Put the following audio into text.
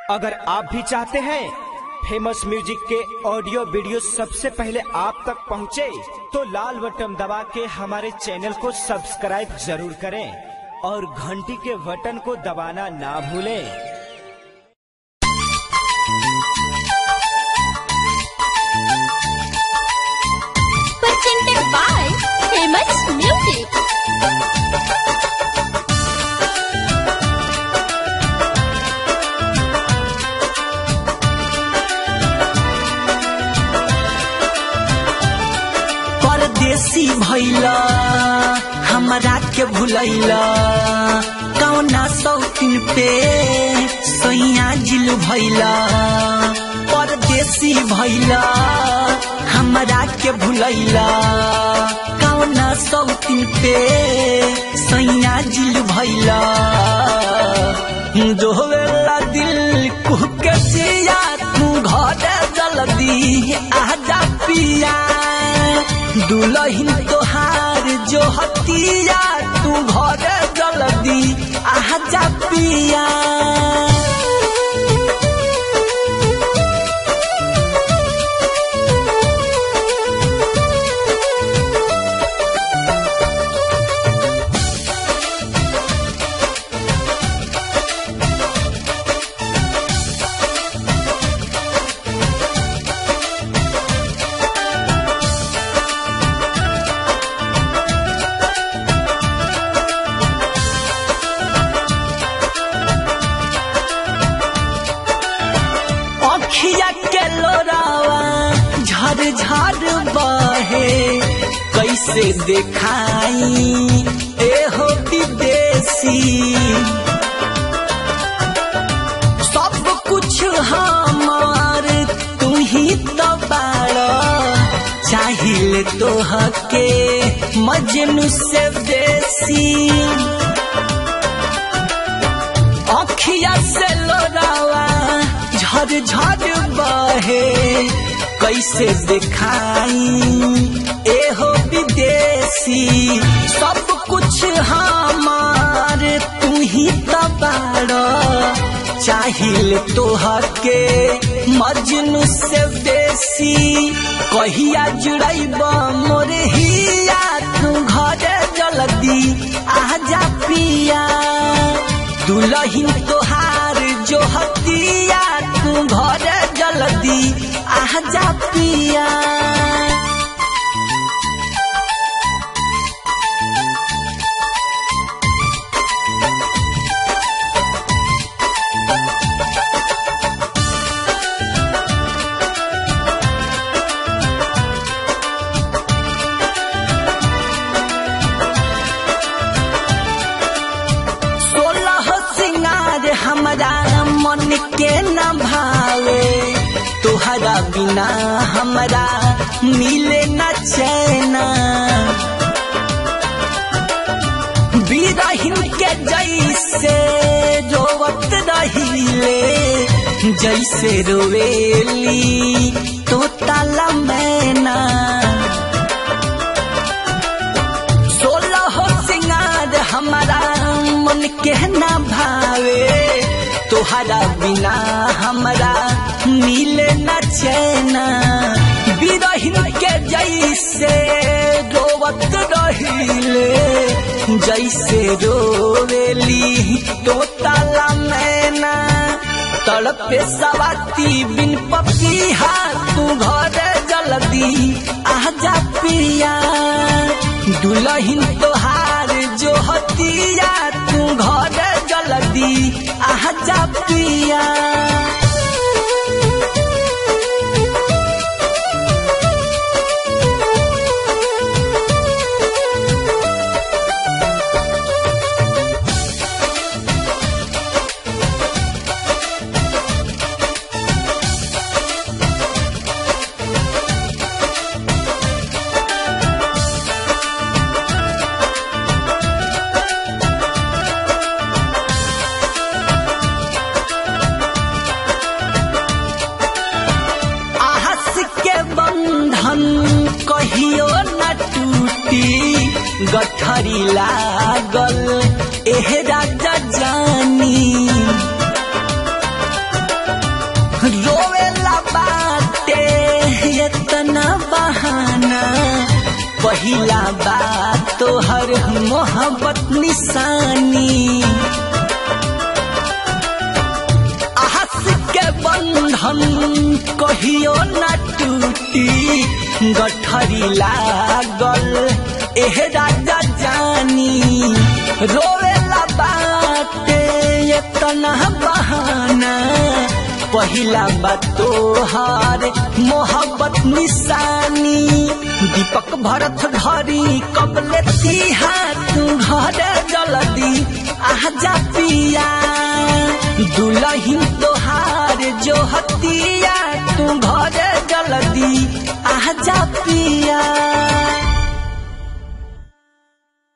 अगर आप भी चाहते हैं फेमस म्यूजिक के ऑडियो वीडियो सबसे पहले आप तक पहुंचे, तो लाल बटन दबा के हमारे चैनल को सब्सक्राइब जरूर करें और घंटी के बटन को दबाना ना भूलें। Presented by Famous Music. परदेसी भैला हमरा के भुलैला कौना शौकीन पे सैया जिल भैला। परदेसी भैला हमरा के भुलैला कौना शौकीन पे सैया जिल भैला। जोवेला दिल कुहके जिया तू घरे जल्दी आजा पिया। दुल्हन तोहार जो हतिया तू घरे जल्दी आजा पिया। अखिया के लोरावा झर झर बहे कैसे देखाई एहो विदेशी। सब कुछ हमार तू ही तो बाड़ा चाहिए तोहके मजनू से बेसी। अखिया से लोरावा झर झर बहे कैसे दिखाई एहो विदेशी। सब कुछ हमार तू ही तबाड़ा चाहिए तोहके मजनू से बेसी। कहिया जुड़ैब मोर हिया तू घरे जल्दी आजा पिया। दुल्हन तोहार जो हतिया तू घरे जल्दी आजा पिया। हमरा मन के न भावे तोहरा बिना हमरा मिले न चैना। बिरहिन के जैसे रोवत रहिले जैसे रोवेली तो ताला मैना। 16 सिंगार हमारा मन के न भावे तोहरा बिना हमरा मिले न चैना। बिरहिन के जैसे रोवत रहिले जैसे रोवेली तो ताला मैना। तड़पे सवाती बिन पपिहा तू घरे जल्दी आजा पिया। दुल्हन तोहार जो हतिया तू घरे जल्दी आजा पिया। कहियो न टूटी गठरी लागल एह राजा जानी। पहिला बात तोहर मोहब्बत निशानी आहस के बंधन कहियो न टूटी गठरी लागल एह राजा जानी रोवेला बाटे इतना बहाना पहिला बात तोहार मोहब्बत निशानी दीपक भरत धरी कबले तिहा तू घर जल्दी आजा पिया दुलहिन तोहार जो हतिया तू घर जल्दी आजा पिया।